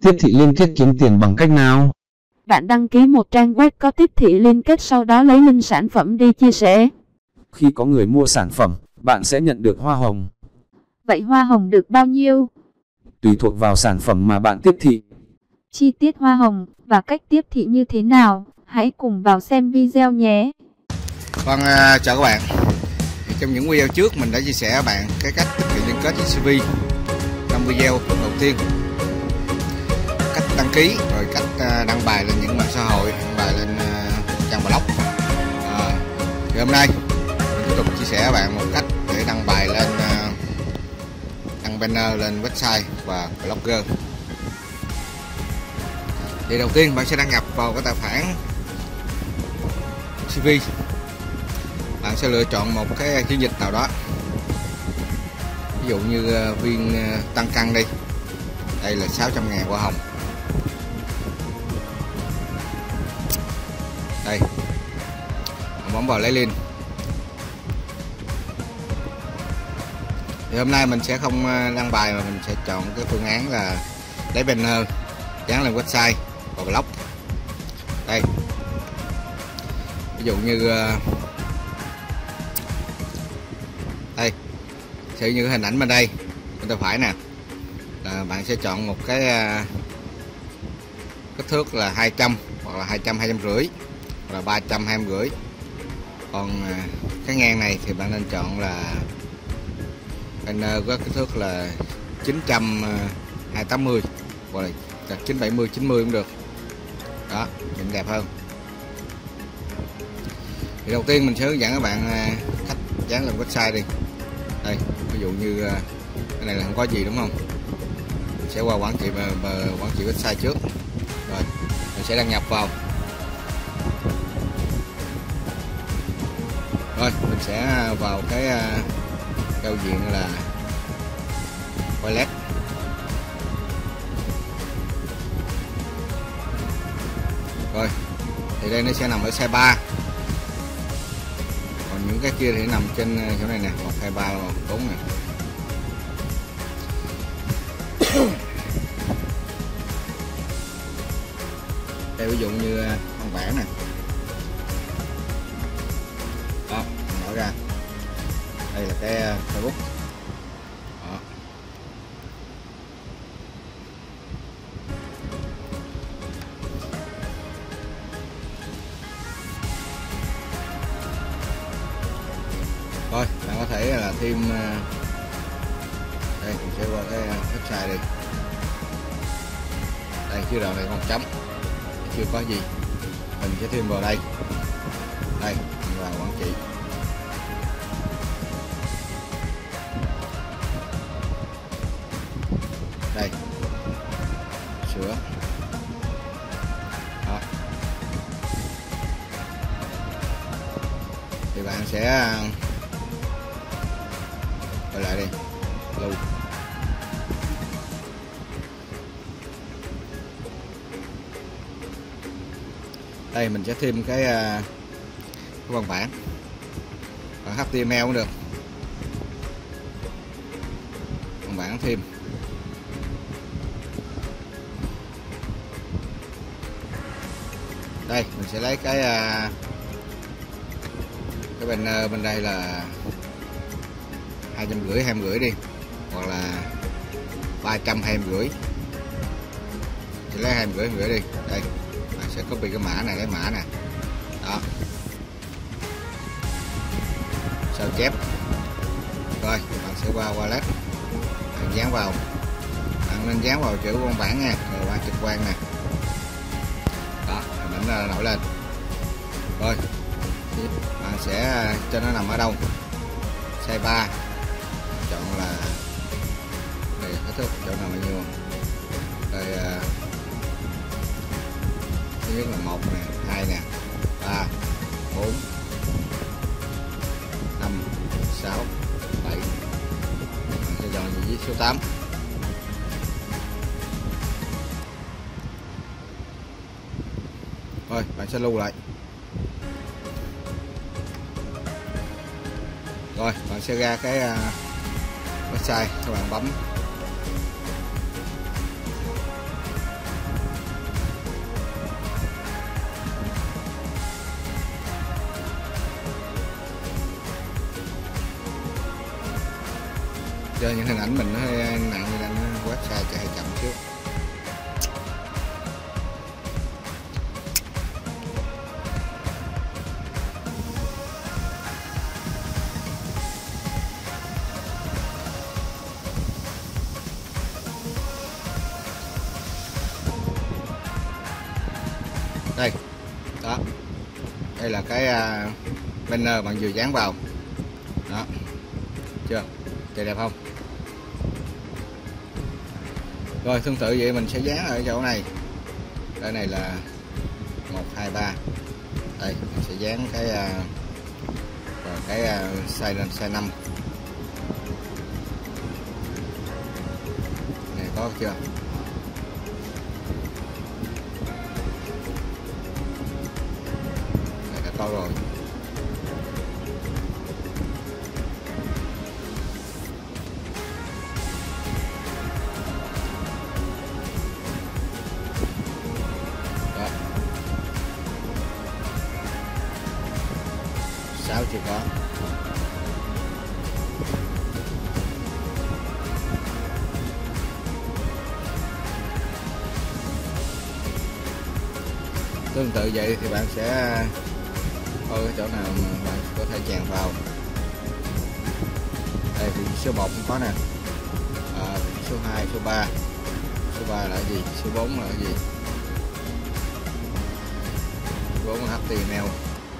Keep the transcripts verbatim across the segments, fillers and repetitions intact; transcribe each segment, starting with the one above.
tiếp thị liên kết kiếm tiền bằng cách nào? Bạn đăng ký một trang web có tiếp thị liên kết, sau đó lấy link sản phẩm đi chia sẻ. Khi có người mua sản phẩm, bạn sẽ nhận được hoa hồng. Vậy hoa hồng được bao nhiêu? Tùy thuộc vào sản phẩm mà bạn tiếp thị. Chi tiết hoa hồng và cách tiếp thị như thế nào? Hãy cùng vào xem video nhé. Vâng, uh, chào các bạn. Trong những video trước mình đã chia sẻ các bạn cái cách thực hiện liên kết với xê vê. Trong video đầu tiên, cách đăng ký, rồi cách uh, đăng bài lên những mạng xã hội, đăng bài lên uh, trang blog. Uh, thì hôm nay mình tiếp tục chia sẻ các bạn một cách để đăng bài lên uh, đăng banner lên website và blogger. Thì đầu tiên bạn sẽ đăng nhập vào cái tài khoản xê vê. Bạn sẽ lựa chọn một cái chiến dịch nào đó, ví dụ như viên tăng cân đi, đây là sáu trăm ngàn hoa hồng. Đây, bạn bấm vào lấy link. Thì hôm nay mình sẽ không đăng bài mà mình sẽ chọn cái phương án là lấy banner dán lên website và blog. Đây, ví dụ như đây, sử như hình ảnh bên đây bên tay phải nè, là bạn sẽ chọn một cái kích thước là hai trăm, hoặc là hai trăm, hai trăm rưỡi, hoặc là ba trăm, hai trăm rưỡi. Còn cái ngang này thì bạn nên chọn là banner có kích thước là chín trăm, hai tám mươi, hoặc là chín bảy mươi, chín mươi cũng được. Đó, nhìn đẹp hơn. Thì đầu tiên mình sẽ hướng dẫn các bạn cách dán lên website đi. Đây, ví dụ như cái này là không có gì đúng không? Mình sẽ qua quản trị mà quản trị website trước. Rồi, mình sẽ đăng nhập vào. Rồi, mình sẽ vào cái giao diện là wallet. Rồi, thì đây nó sẽ nằm ở size ba. Còn những cái kia thì nằm trên chỗ này nè, một, hai, ba, bốn nè. Đây ví dụ như văn bản nè. Đó, mình mở ra. Đây là cái Facebook. Đó. Rồi, bạn có thể là thêm, đây mình sẽ qua cái website đi. Đây chứ đầu này còn chấm, chưa có gì, mình sẽ thêm vào đây. Đây, mình vào quản trị. Đây, sửa. Đó. Thì bạn sẽ quay lại đi, lưu. Đây mình sẽ thêm cái, cái văn bản, bản hát tê em lờ cũng được, văn bản thêm. Đây mình sẽ lấy cái cái banner bên đây là hai trăm rưỡi, hai trăm rưỡi đi, hoặc là ba trăm, hai trăm rưỡi. Sẽ lấy hai trăm rưỡi, rưỡi đi. Đây, bạn sẽ copy cái mã này, lấy mã nè. Đó. Sao chép. Rồi, bạn sẽ qua wallet. Bạn dán vào. Bạn nên dán vào chữ văn bản nha, rồi bạn trực quan nè. Đó, hình ảnh nổi lên. Rồi, bạn sẽ cho nó nằm ở đâu? Size ba. Chọn là đây, kích thước chỗ nào bao nhiêu. Đây, thứ nhất là một nè, hai nè, ba, bốn, năm, sáu, bảy. Bạn sẽ chọn gì với số tám. Rồi, bạn sẽ lưu lại. Rồi, bạn sẽ ra cái uh, website, các bạn bấm cho những hình ảnh mình nó hơi nặng nên website chạy hơi chậm xíu. Đây, đó, đây là cái uh, banner bạn vừa dán vào, đó, chưa, chơi đẹp không? Rồi tương tự vậy mình sẽ dán ở chỗ này, cái này là một hai ba, đây mình sẽ dán cái uh, cái uh, size lên size năm, này có chưa? Có rồi. Đó. Sáu chưa có. Tương tự vậy thì bạn sẽ thôi cái chỗ nào mà bạn có thể chèn vào. Đây thì số một cũng có nè, à, số hai, số ba, số ba là cái gì, số bốn là cái gì, số bốn là hát tê em lờ.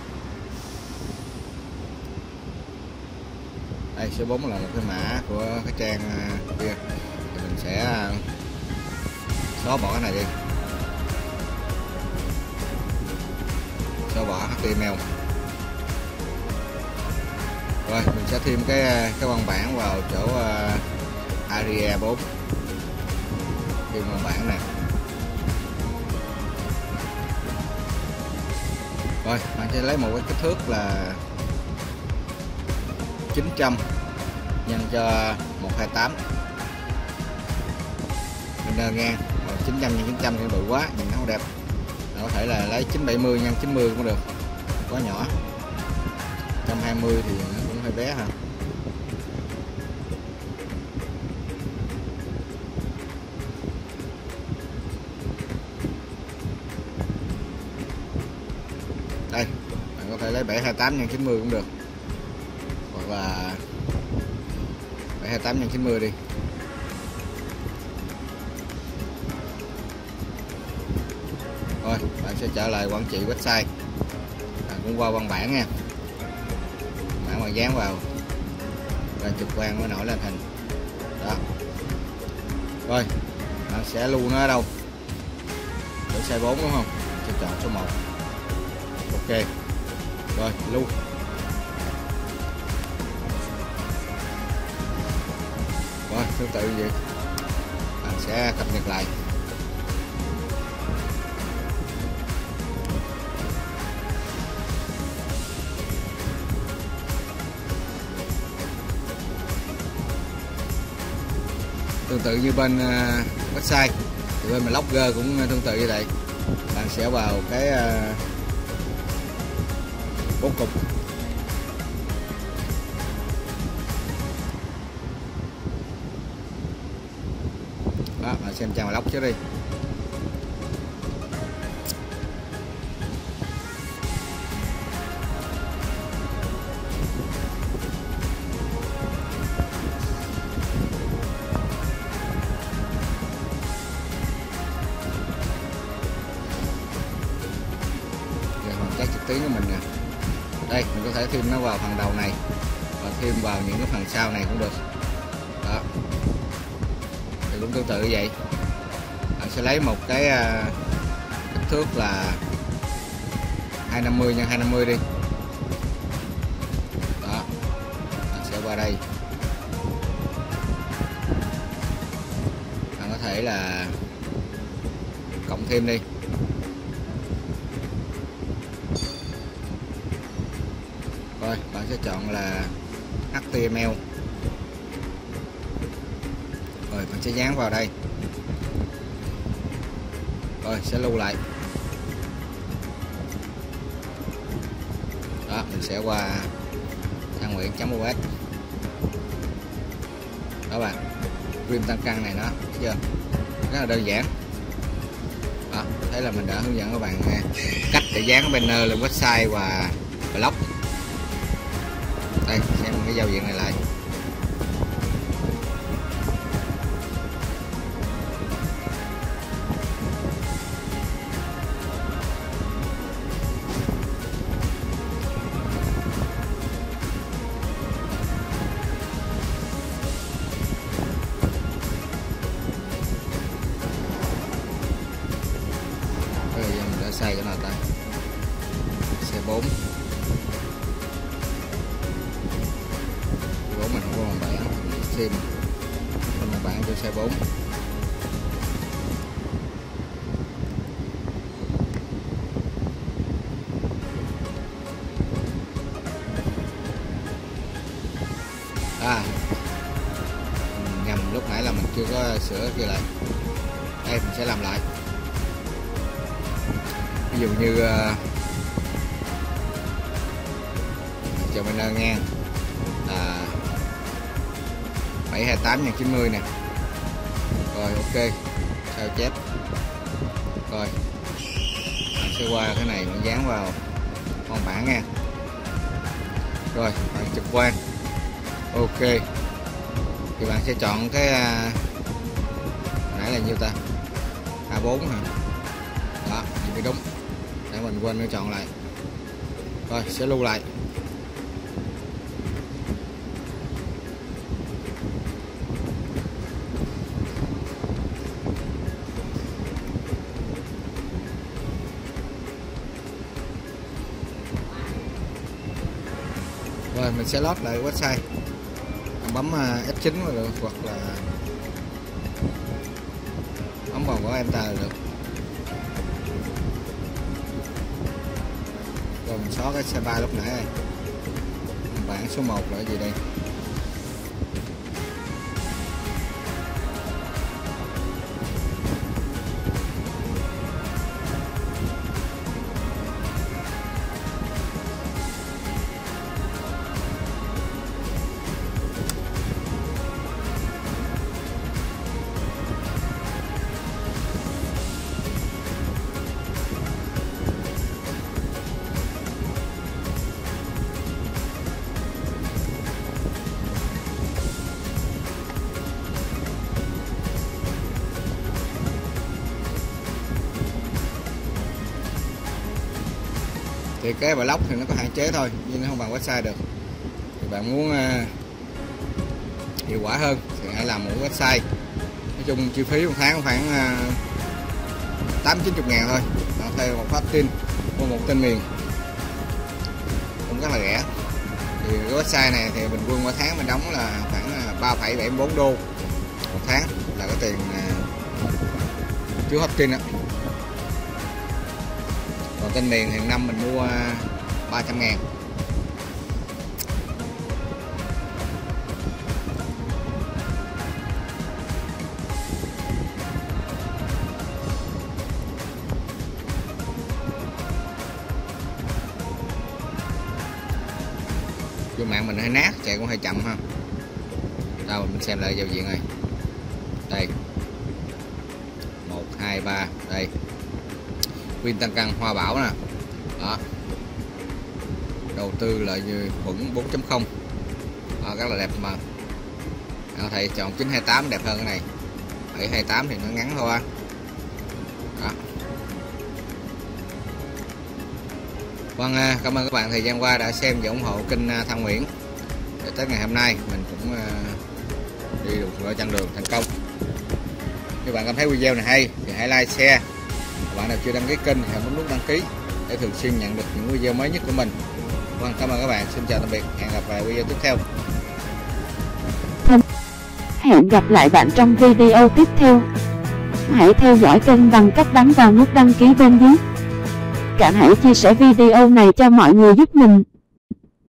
Đây số bốn là một cái mã của cái trang kia, thì mình sẽ xóa bỏ cái này đi, xóa bỏ hát tê em lờ. Rồi mình sẽ thêm cái cái văn bản vào chỗ uh, area bốn, thêm văn bản này. Rồi bạn sẽ lấy một cái kích thước là chín trăm nhân cho một hai tám, mình đơn ngang, rồi chín trăm nhân chín trăm thì bự quá nhìn nó không đẹp. Bạn có thể là lấy chín bảy mươi nhân chín mươi cũng được, quá nhỏ. một trăm hai mươi thì nó cũng hơi bé ha. Đây, bạn có thể lấy bảy hai tám nhân chín mươi cũng được, hoặc là bảy hai tám nhân chín mươi đi. Rồi, bạn sẽ trở lại quản trị website. Bạn cũng qua văn bản nha. Bạn mà dán vào và trực quan mới nổi lên hình. Đó. Rồi, bạn sẽ lưu nó ở đâu? Để size bốn đúng không? Sẽ chọn số một. Ok. Rồi, lưu. Rồi, tương tự như vậy. Bạn sẽ cập nhật lại. Tương tự như bên uh, website thì bên blogger cũng tương tự như vậy. Bạn sẽ vào cái bốn uh, cục. Đó, bạn xem trang blog trước đi. Các trực tuyến của mình nè, đây mình có thể thêm nó vào phần đầu này và thêm vào những cái phần sau này cũng được. Đó, thì cũng tương tự như vậy. Bạn sẽ lấy một cái uh, kích thước là hai năm mươi nhân hai năm mươi đi. Đó, bạn sẽ qua đây, bạn có thể là cộng thêm đi. Rồi, bạn sẽ chọn là hát tê em lờ. Rồi, bạn sẽ dán vào đây. Rồi, sẽ lưu lại. Đó, mình sẽ qua trang Nguyễn chấm u ét. Đó bạn, phim tăng cân này nó thấy chưa, rất là đơn giản. Đó, thế là mình đã hướng dẫn các bạn cách để dán banner lên website và blog. Đây, xem cái giao diện này lại. Sai chỗ nào ta? Xe bốn bốn mình không có bằng bản, xem không bằng bản cho xe bốn. À, nhầm, lúc nãy là mình chưa có sửa kia lại. Đây mình sẽ làm lại. Ví dụ như uh, cho banner ngang là bảy hai tám nhân chín mươi nè. Rồi ok, sao chép. Rồi mình sẽ qua cái này mình dán vào con bản nha. Rồi bạn trực quan. Ok, thì bạn sẽ chọn cái uh, nãy là nhiêu ta, A bốn hả? Đó, thì đúng. Để mình quên nó chọn lại. Rồi sẽ lưu lại. Rồi mình sẽ load lại website. Bạn bấm F chín vào được, hoặc là bấm vào của Enter được. Rồi mình xóa cái xe ba lúc nãy này. Bảng số một là cái gì đây? Thì cái blog thì nó có hạn chế thôi, nhưng nó không bằng website được. Thì bạn muốn uh, hiệu quả hơn thì hãy làm một website. Nói chung chi phí một tháng khoảng uh, tám chín mươi ngàn thôi. Nó thuê một phát tin của một tên miền cũng rất là rẻ. Thì cái website này thì bình quân mỗi tháng mình đóng là khoảng ba phẩy bảy mươi bốn đô một tháng, là cái tiền uh, trước hosting đó. Còn tên miền hiện năm mình mua ba trăm ngàn. Vô mạng mình hơi nát, chạy cũng hơi chậm ha. Đâu mình xem lại giao diện này. Đây. một, hai, ba, đây. Nguyên tăng cân hoa bảo nè. Đó. Đầu tư lợi nhuận bốn chấm không. Đó, rất là đẹp mà. Đó, thầy chọn chín hai tám đẹp hơn cái này. bảy hai tám thì nó ngắn thôi. Đó. Vâng, cảm ơn các bạn thời gian qua đã xem và ủng hộ kênh Thân Nguyễn. Để tới ngày hôm nay mình cũng đi được ở chặng đường thành công. Nếu bạn cảm thấy video này hay thì hãy like, share. Bạn nào chưa đăng ký kênh thì hãy bấm nút đăng ký để thường xuyên nhận được những video mới nhất của mình. Vâng, cảm ơn các bạn. Xin chào tạm biệt. Hẹn gặp lại video tiếp theo. Hẹn gặp lại bạn trong video tiếp theo. Hãy theo dõi kênh bằng cách bấm vào nút đăng ký bên dưới. Cả hãy chia sẻ video này cho mọi người giúp mình.